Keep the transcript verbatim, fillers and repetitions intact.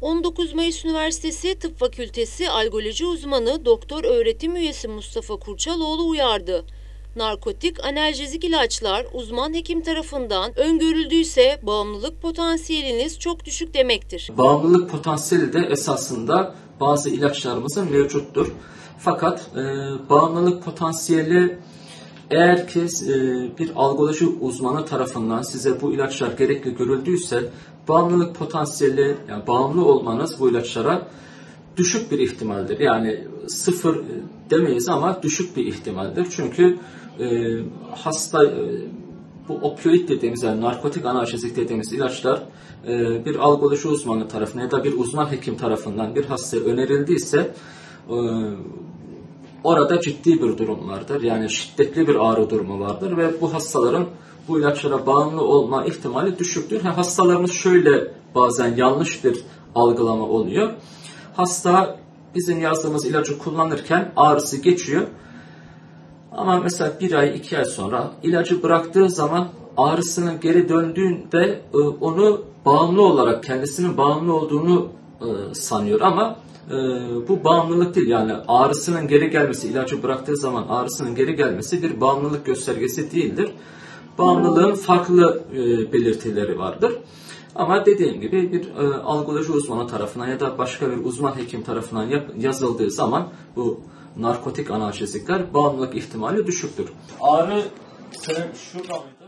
on dokuz Mayıs Üniversitesi Tıp Fakültesi Algoloji uzmanı Doktor Öğretim Üyesi Mustafa Kurçaloğlu uyardı. Narkotik, analjezik ilaçlar uzman hekim tarafından öngörüldüyse bağımlılık potansiyeliniz çok düşük demektir. Bağımlılık potansiyeli de esasında bazı ilaçlarımızın mevcuttur. Fakat e, bağımlılık potansiyeli eğer ki e, bir algoloji uzmanı tarafından size bu ilaçlar gerekli görüldüyse bağımlılık potansiyeli, yani bağımlı olmanız bu ilaçlara düşük bir ihtimaldir. Yani sıfır demeyiz ama düşük bir ihtimaldir. Çünkü e, hasta e, bu opioid dediğimiz, yani narkotik analjezik dediğimiz ilaçlar e, bir algoloji uzmanı tarafından ya da bir uzman hekim tarafından bir hastaya önerildiyse e, orada ciddi bir durum vardır. Yani şiddetli bir ağrı durumu vardır ve bu hastaların bu ilaçlara bağımlı olma ihtimali düşüktür. Ha, hastalarımız şöyle bazen yanlış bir algılama oluyor. Hasta bizim yazdığımız ilacı kullanırken ağrısı geçiyor. Ama mesela bir ay, iki ay sonra ilacı bıraktığı zaman ağrısının geri döndüğünde onu bağımlı olarak, kendisinin bağımlı olduğunu sanıyor. Ama bu bağımlılık değil. Yani ağrısının geri gelmesi, ilacı bıraktığı zaman ağrısının geri gelmesi bir bağımlılık göstergesi değildir. Bağımlılığın farklı belirtileri vardır. Ama dediğim gibi bir e, algoloji uzmanı tarafından ya da başka bir uzman hekim tarafından yap, yazıldığı zaman bu narkotik analjezikler bağımlılık ihtimali düşüktür. Ağrı senin şurada mıydı?